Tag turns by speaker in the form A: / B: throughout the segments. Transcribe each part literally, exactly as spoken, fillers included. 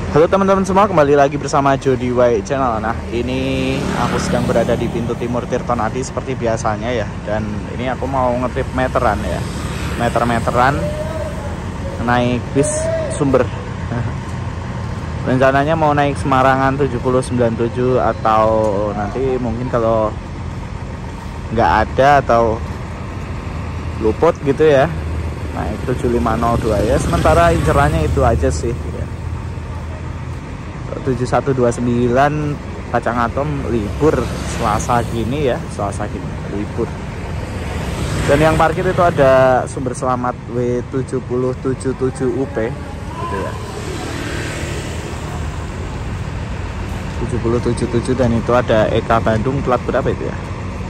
A: Halo teman-teman semua, kembali lagi bersama Jody Y Channel. Nah, ini aku sedang berada di pintu timur Tirtonadi seperti biasanya ya. Dan ini aku mau ngetrip meteran ya. Meter-meteran naik bis Sumber. Rencananya mau naik Semarangan tujuh nol sembilan tujuh, atau nanti mungkin kalau nggak ada atau luput gitu ya, naik tujuh lima nol dua ya. Sementara incerannya itu aja sih ya. tujuh satu dua sembilan Kacang Atom libur Selasa gini ya, Selasa gini libur. Dan yang parkir itu ada Sumber Selamat W tujuh nol tujuh tujuh U P gitu ya. tujuh nol tujuh tujuh, dan itu ada E K Bandung plat berapa itu ya.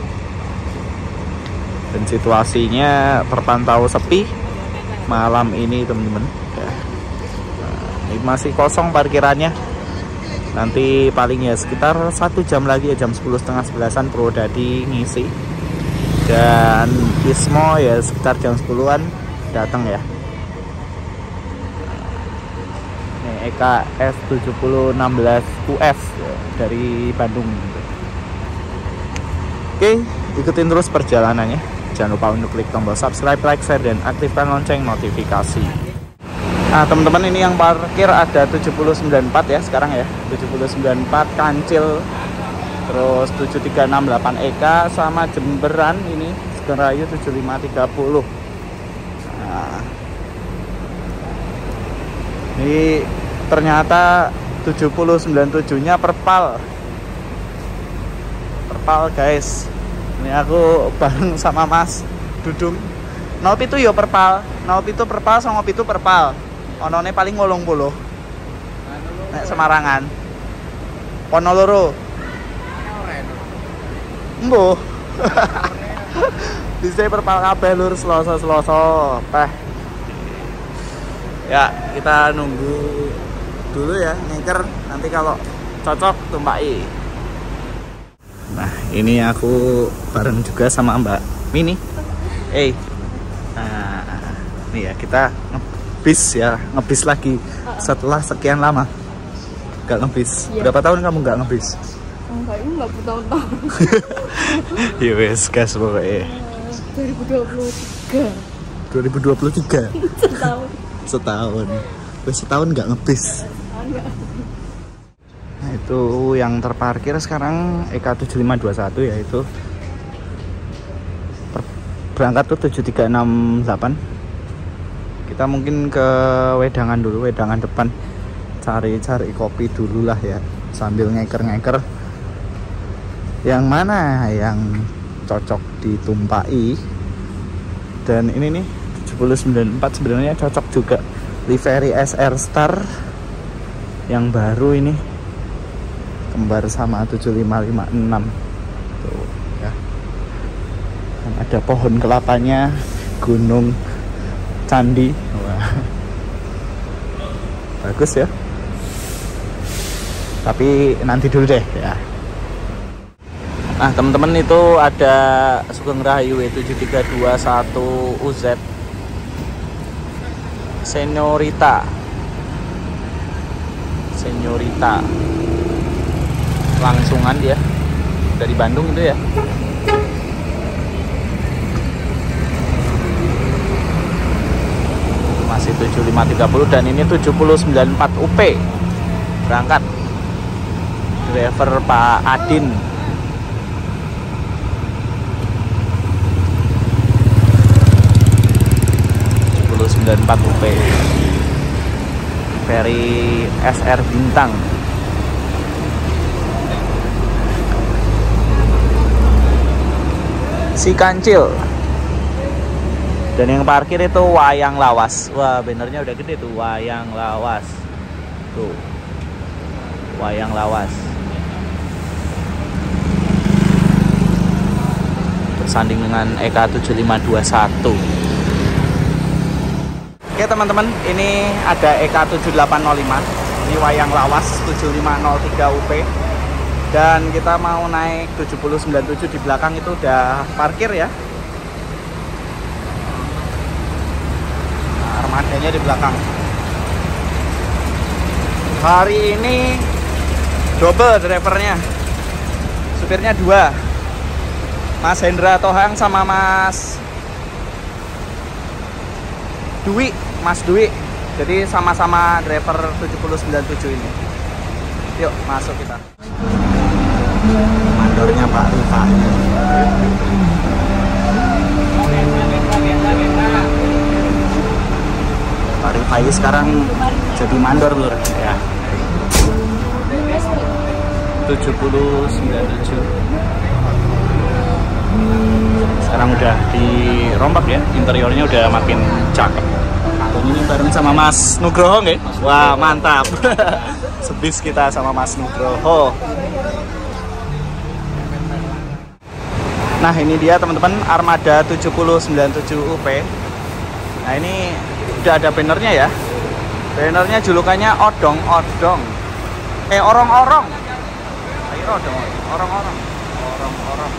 A: Dan situasinya terpantau sepi malam ini teman-teman ya. Nah, ini masih kosong parkirannya. Nanti paling ya sekitar satu jam lagi ya, jam sepuluh setengah sebelasan Purwodadi ngisi. Dan Ismo ya sekitar jam sepuluhan datang ya. Ini E K S tujuh nol satu enam U F ya, dari Bandung gitu. Oke, ikutin terus perjalanannya. Jangan lupa untuk klik tombol subscribe, like, share, dan aktifkan lonceng notifikasi. Nah teman-teman, ini yang parkir ada tujuh nol sembilan empat ya sekarang ya, tujuh nol sembilan empat Kancil, terus tujuh tiga enam delapan E K, sama Jemberan ini Sugeng Rayu tujuh lima tiga nol. Nah, ini ternyata tujuh nol sembilan tujuh nya perpal perpal guys. Ini aku bareng sama Mas Dudung. nol itu yo perpal, nol itu perpal, sama itu perpal. Onone paling ngolong puluh. Nek Semarangan. Ono loro. Mbuh. Bisa perpal kabeh lur, Selasa-selasa teh. Ya, kita nunggu dulu ya, ngeker. Nanti kalau cocok tumpaki. Nah, ini aku bareng juga sama Mbak Mini. Eh. Hey. Nah, ini ya kita ngebis ya, ngebis lagi setelah sekian lama nggak ngebis. Iya. Berapa tahun kamu nggak ngebis?
B: Enggak, ini nggak bertahun-tahun.
A: Ya wes gas pokoknya.
B: dua ribu dua puluh tiga.
A: dua ribu dua puluh tiga.
B: Setahun.
A: Setahun. Wes setahun nggak ngebis. Nah itu yang terparkir sekarang E K tujuh lima dua satu ya, itu berangkat tuh tujuh tiga enam delapan. Kita mungkin ke wedangan dulu, wedangan depan, cari-cari kopi dulu lah ya, sambil ngeker-ngeker yang mana yang cocok ditumpai. Dan ini nih tujuh nol sembilan empat sebenarnya cocok juga, livery S R Star yang baru ini, kembar sama tujuh lima lima enam tuh ya. Dan ada pohon kelapanya, gunung candi. Wah, bagus ya, tapi nanti dulu deh ya. Nah teman-teman, itu ada Sugeng Rayu tujuh tiga dua satu U Z Senyorita Senyorita langsungan dia dari Bandung itu ya. Masih tujuh lima tiga nol, dan ini tujuh nol sembilan empat U P berangkat, driver Pak Adin. tujuh nol sembilan empat U P Ferry S R Bintang. Si Kancil. Dan yang parkir itu Wayang Lawas. Wah, benernya udah gede tuh, Wayang Lawas. Tuh. Wayang Lawas. Bersanding dengan E K tujuh lima dua satu. Oke teman-teman, ini ada E K tujuh delapan nol lima. Ini Wayang Lawas tujuh lima nol tiga U P. Dan kita mau naik tujuh nol sembilan tujuh, di belakang itu udah parkir ya. Armadanya di belakang. Hari ini double drivernya, supirnya dua, Mas Hendra Tohang sama Mas Dwi, Mas Dwi. Jadi sama-sama driver tujuh nol sembilan tujuh ini. Yuk masuk kita. Mandornya Pak Rifai. Pak Rifai sekarang jadi mandor lur ya. tujuh nol sembilan tujuh. Sekarang udah dirombak ya, interiornya udah makin cakep. Dan ini bareng sama Mas Nugroho nggak? Wah mantap. Sebis kita sama Mas Nugroho. Nah ini dia teman-teman, Armada tujuh nol sembilan tujuh U P. Nah ini udah ada bannernya ya. Bannernya julukannya odong-odong. Eh orong-orong. Ayo odong, orong-orong. Orong-orong.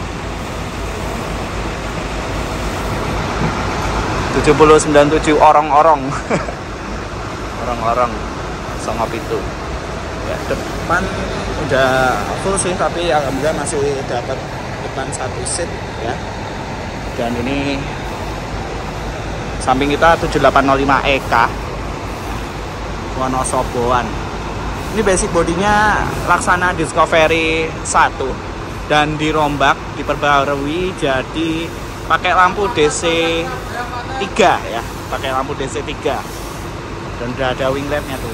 A: tujuh nol sembilan tujuh orong-orong. Orong-orong. Songop itu. Ya, depan udah full sih, tapi alhamdulillah masih dapat depan satu seat ya. Dan ini samping kita tujuh delapan nol lima E K Wonosoboan. Ini basic bodinya Laksana Discovery satu dan dirombak, diperbarui jadi pakai lampu D C tiga ya, pakai lampu D C tiga. Dan udah ada wing lampnya tuh.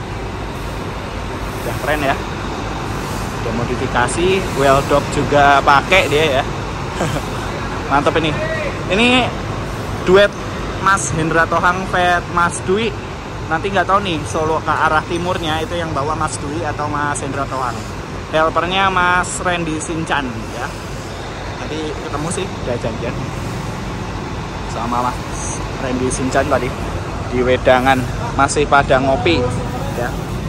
A: Udah keren ya. Udah modifikasi, well dog juga pakai dia ya. Mantap ini. Ini duet Mas Hendra Tohang vet Mas Dwi. Nanti nggak tahu nih Solo ke arah timurnya itu yang bawa Mas Dwi atau Mas Hendra Tohang. Helpernya Mas Randy Sinchan ya. Nanti ketemu sih, udah janjian sama Mas Randy Sinchan tadi di wedangan, masih pada ngopi ya.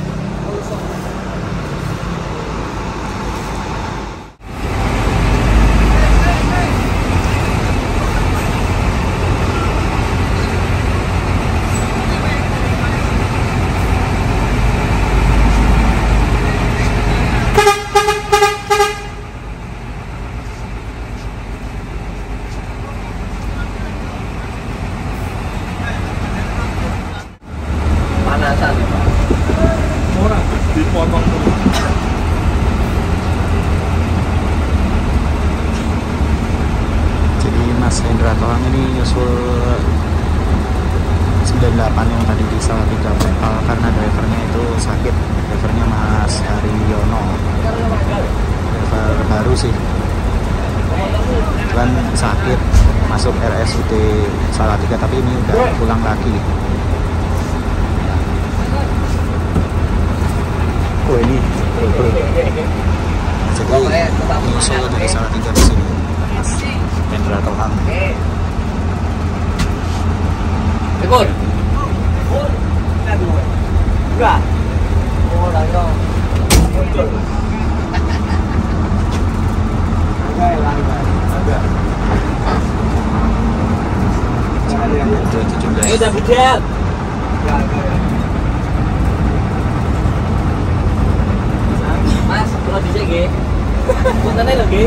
A: Dipotong dulu. Jadi Mas Hendra Tohang ini nyusul sembilan delapan yang tadi di Salatiga Pekal karena drivernya itu sakit. Drivernya Mas Haryono, driver baru sih, kan sakit masuk R S U D Salatiga, tapi ini udah pulang lagi. Oh ini double. Jadi nyusul dari Salatiga ke sini Mas Hendra Tohang.
C: Ikut. Enggak. Oh, langsung. Eh, udah budget. Mas, kalau di sini, puntennya lagi.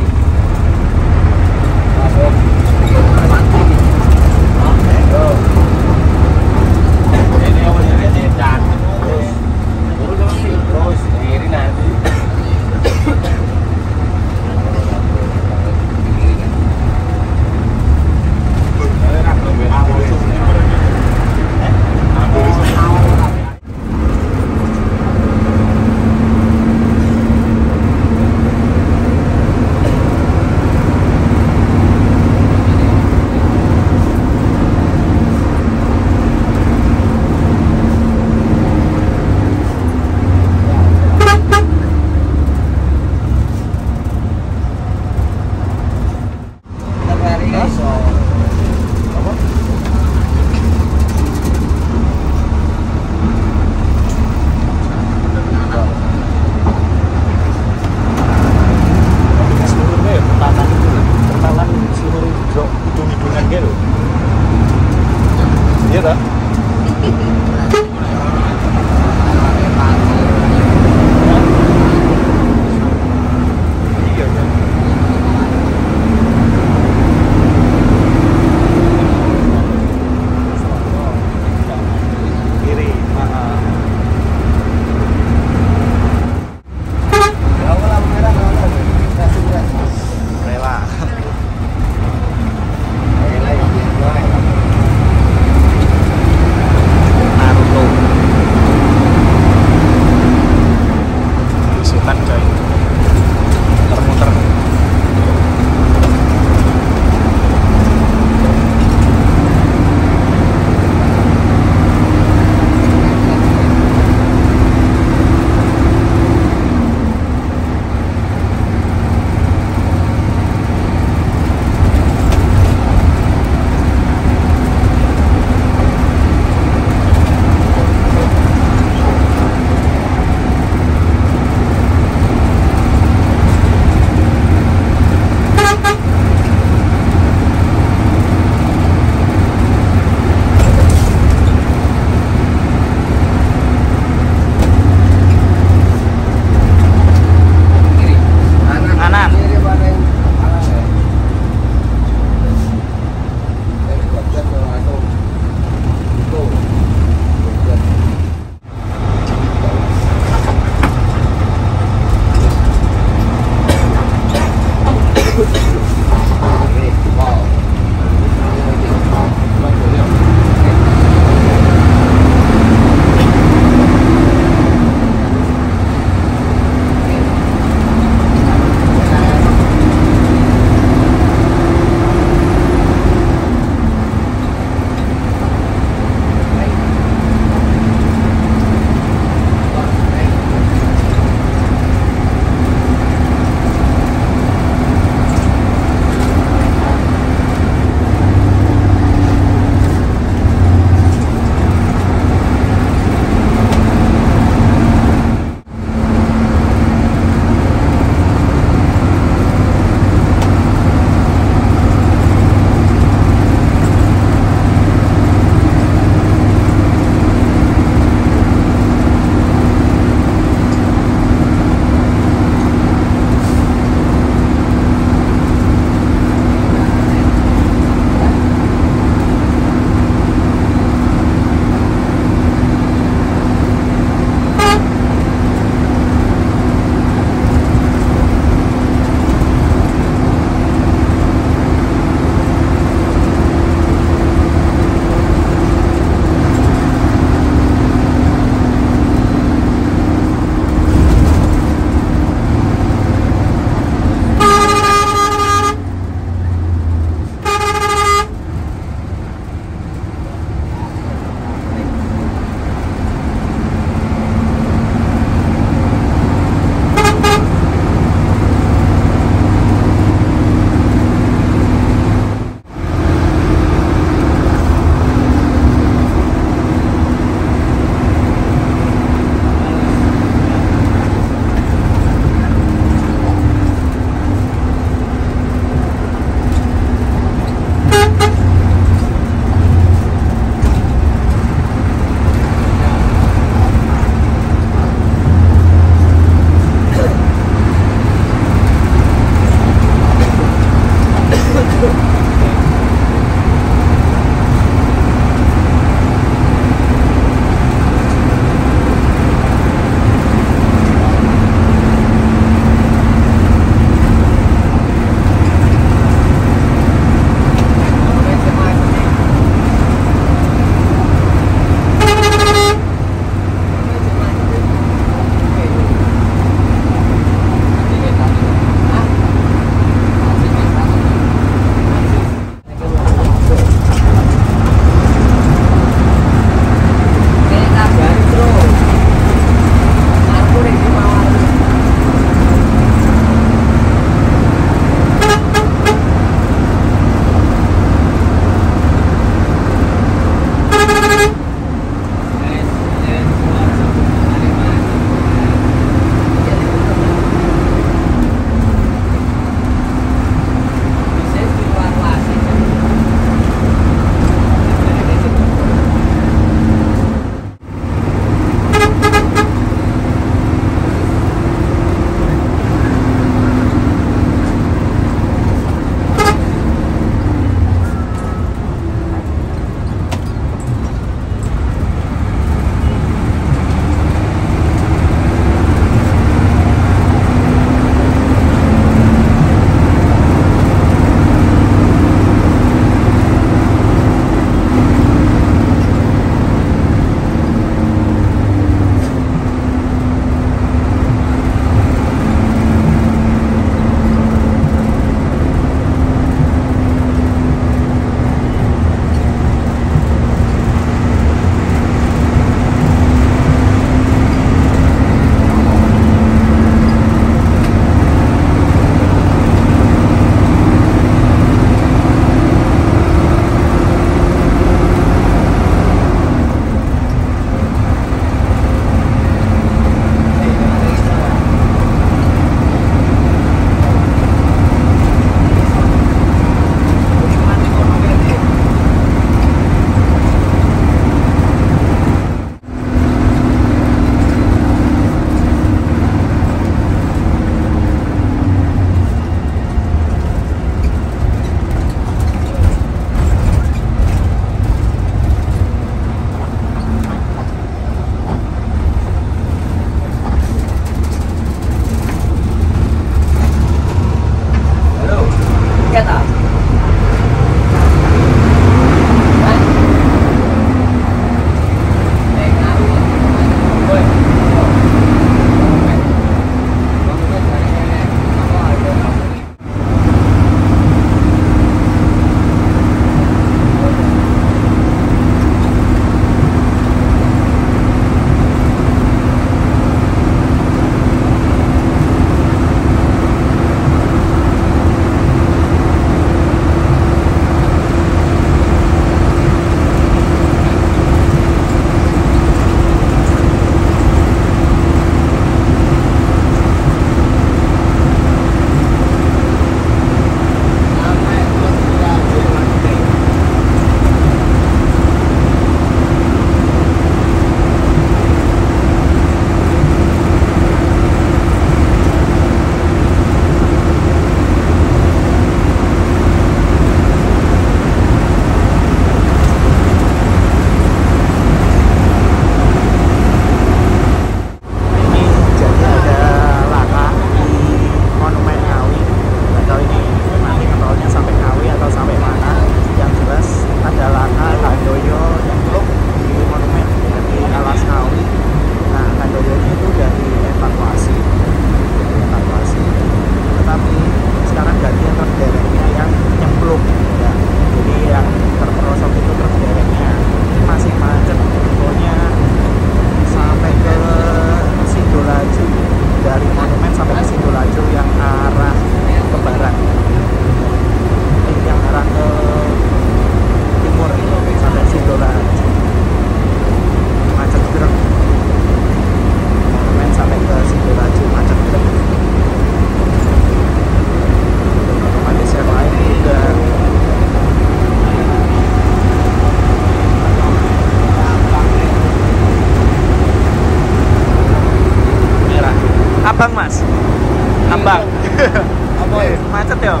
A: macet ya.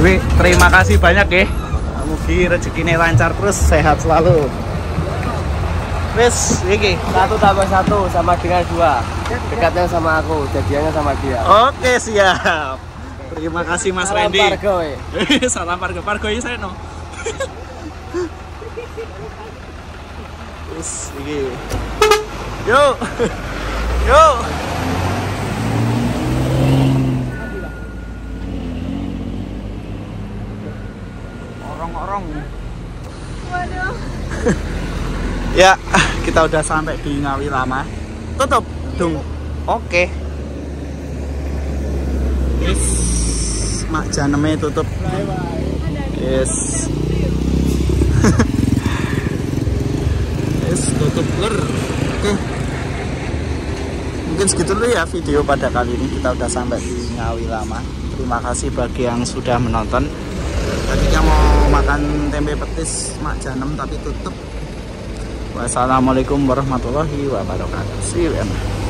A: Dwi, terima kasih banyak ya. Mugi rezekinya lancar terus, sehat selalu. Wes, iki
C: Satu tambah satu sama dengan dua. Dekatnya sama aku, jadiannya sama dia.
A: oke, siap. Terima kasih Mas
C: Salam
A: Randy.
C: Pargo, we.
A: Salam Pargo, Pargo ini saya no. Terus iki. Yuk. Yuk. Orang-orang.
B: Waduh.
A: Ya, kita udah sampai di Ngawi Lama. Tutup, dong. Oke. Yes. Mak janeme tutup. Yes. Yes, tutup lur. Oke. Mungkin segitu dulu ya video pada kali ini. Kita udah sampai di Ngawi Lama. Terima kasih bagi yang sudah menonton. Tadinya mau makan tempe petis Mak Janem tapi tutup. Wassalamualaikum warahmatullahi wabarakatuh. See you.